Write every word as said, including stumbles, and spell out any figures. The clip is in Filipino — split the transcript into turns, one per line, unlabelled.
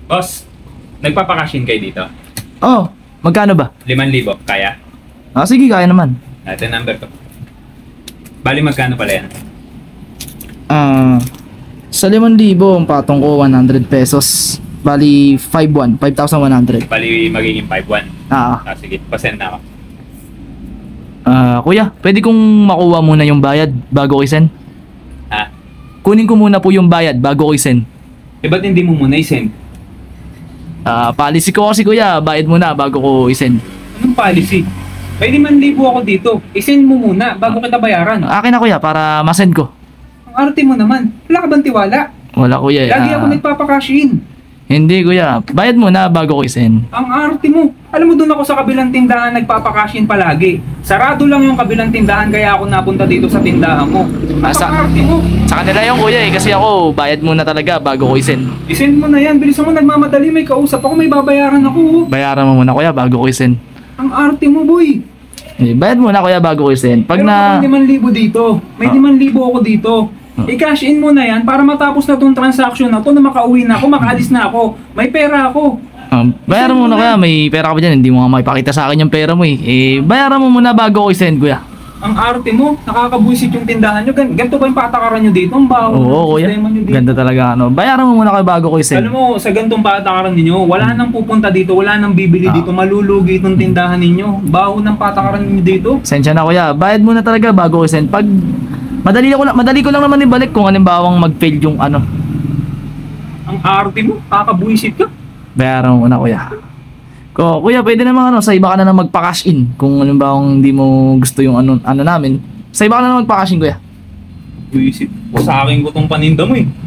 Boss, nagpapakashin kayo dito?
Oh, magkano ba?
limang libo, kaya?
Ah, sige, kaya naman.
Ito number ko. Bali magkano pala yan?
Ah, sa limang libo, ang patong ko one hundred pesos. Bali, five one, five thousand one hundred.
Bali magiging five one.
Ah,
Ah, sige, pasend na ako.
ah, kuya, pwede kong makuha muna yung bayad bago ko i-send?
Ha?
Kunin ko muna po yung bayad bago ko i-send.
Eh, ba't hindi mo muna i-send?
Ah, policy ko kasi kuya, bayad muna bago ko i-send.
Anong policy? May limang libo ako dito. I-send mo muna bago kita bayaran.
Akin na kuya, para ma-send ko.
Ang arte mo naman. Wala ka bang tiwala?
Wala kuya eh.
Lagi ako
Ah,
nagpapakashin.
hindi kuya, bayad muna bago ko i-send.
Ang arte mo. Alam mo, doon ako sa kabilang tindahan nagpapakashin palagi. Sarado lang yung kabilang tindahan kaya ako napunta dito sa tindahan mo.
Ah, sa-
Ang arte mo.
Sa kanila yung kuya eh, kasi ako bayad muna talaga bago ko i-send.
I-send mo na yan. Bilisan mo, nagmamadali. May kausap ako. May babayaran ako. oh.
Bayaran mo muna kuya bago ko i-send.
Ang arte mo, boy.
Eh, bayad muna kuya bago ko i-send. Pag
Meron
na...
akong limang libo dito. May
Ah.
limang libo ako dito.
Ah.
I-cash in mo na yan para matapos na tong transaction na to na makauwi na ako, makaalis na ako. May pera ako.
Um, bayaran mo muna kuya, may pera ka pa dyan, hindi mo nga makipakita sa akin yung pera mo eh. Eh, bayaran mo muna bago ko i-send kuya.
Ang arte mo, nakakabuisit yung tindahan nyo. Gan ganito ba yung patakaran nyo dito? Ang baho ng
Oo kuya,
sistema nyo dito.
ganda talaga ano. Bayaran mo muna kayo bago ko i-send.
Alam mo, sa gantong patakaran ninyo, wala nang pupunta dito, wala nang bibili
Ah.
dito, malulugi itong tindahan ninyo. Baho ng patakaran ninyo dito.
Sensya na kuya, bayad muna talaga bago ko i-send. Pag madali ko lang, madali ko lang naman ibalik kung halimbawang mag-fail yung ano.
Ang arte mo, kakabuisit ka.
Bayaran mo muna kuya. Ko, kuya, pwede naman ano, sa iba ka na lang magpa-cash in kung halimbawang hindi mo gusto yung ano, ano namin. Sa iba ka na lang magpa-cash in kuya.
Buisit. Sa akin ko tong paninda mo eh.